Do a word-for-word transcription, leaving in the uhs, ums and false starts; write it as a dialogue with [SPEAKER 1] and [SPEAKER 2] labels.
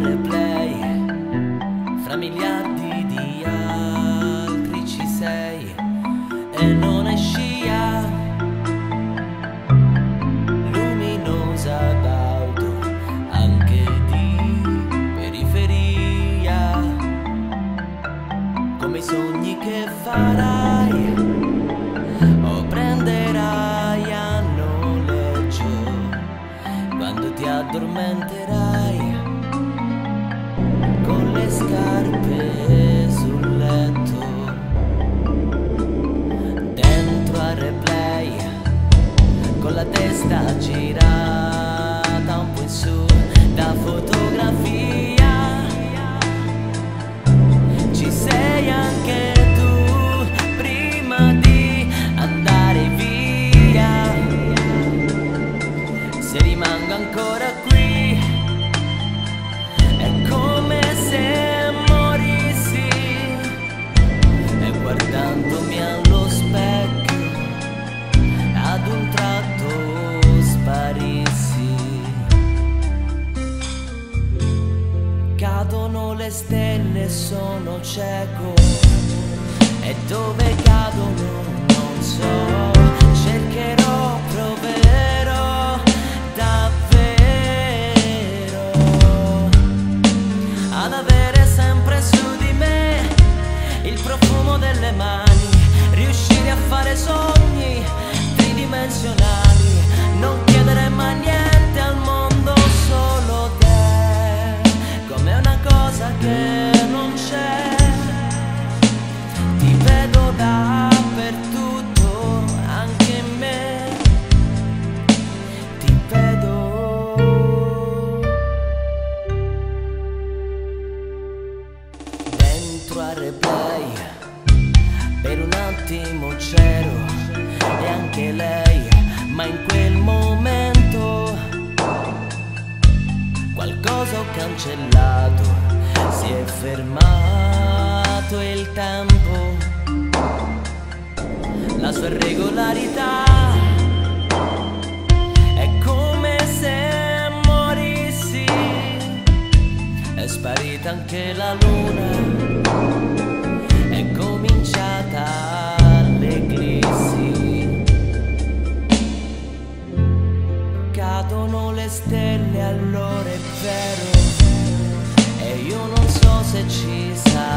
[SPEAKER 1] replay, fra miliardi di altri ci sei e non è scia luminosa d'auto, anche di periferia, come i sogni che farai o prenderai a noleggio quando ti addormenterai con le scarpe sul letto, dentro a replay, con la testa girata un po' in su da fotografia. Ci sei anche tu prima di andare via. Se rimango ancora qui è come se morissi e guardandomi allo specchio ad un tratto sparissi. Cadono le stelle, sono cieco e dove cadono non so. Cercherò, proverò davvero ad avere sempre su di me il profumo delle mani, riuscire a fare sogni tridimensionali, non chiedere mai niente al mondo, solo te, come una cosa che non c'è. Ti vedo dappertutto, anche in me, ti vedo. Dentro a replay, per un attimo c'ero e anche lei, ma in quel momento qualcosa ho cancellato, si è fermato il tempo, la sua irregolarità è come se morissi, è sparita anche la luna, è cominciata l'eclissi. Cadono le stelle, allora è vero, e io non so se ci sarà